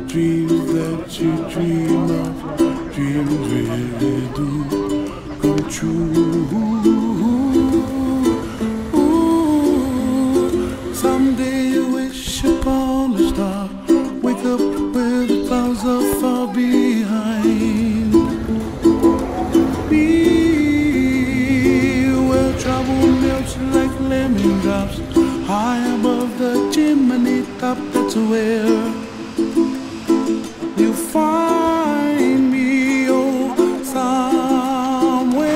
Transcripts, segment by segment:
dreams that you dream of, dreams really do come true. Someday you wish upon a star, wake up where the clouds are far behind. Be where trouble melts like lemon drops, high above the chimney top. That's where you find me, oh, somewhere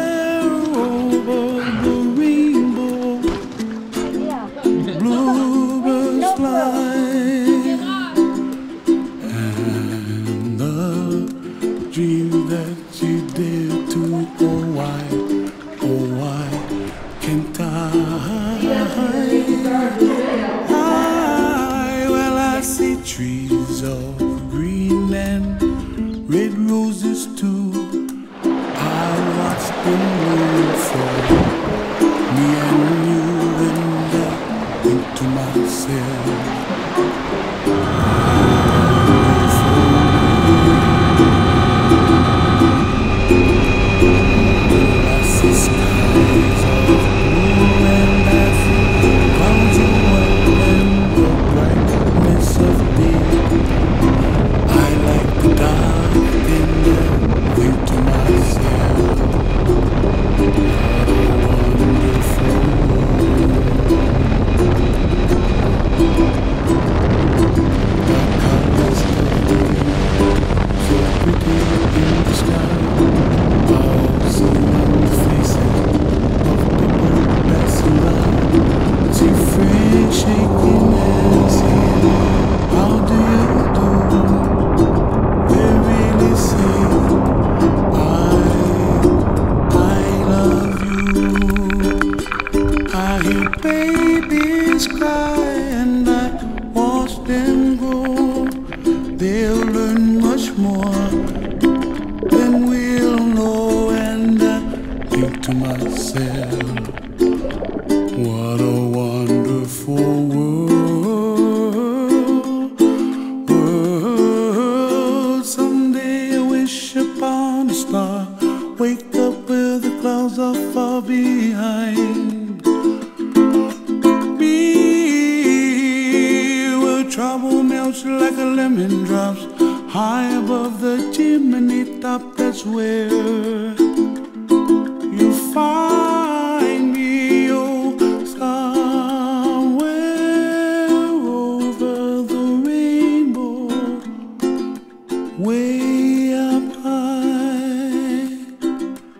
over the rainbow. Bluebirds fly, and the dream that you dare to, oh why can't I see trees of green and red roses too. I watch them bloom for me and you, and I think to myself, I see skies of blue and dazzling, clouds of white and the brightness of day. I like the dark and I think to myself, what a wonderful the colors of the rain, so pretty in the sky, are seen on the faces of people passing by. See friends shaking hands, saying, how do you do? They really say, I love you. I hear babies cry and I watch them grow. They'll learn much more than we'll know, and I think to myself, what a wonderful world. Someday I wish upon a star, wake up where the clouds are far behind. Be where trouble melts like a lemon drops, high above the chimney top. That's where you find me, oh, somewhere over the rainbow, way up high.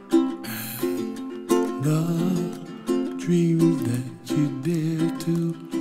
And the dreams that you dare to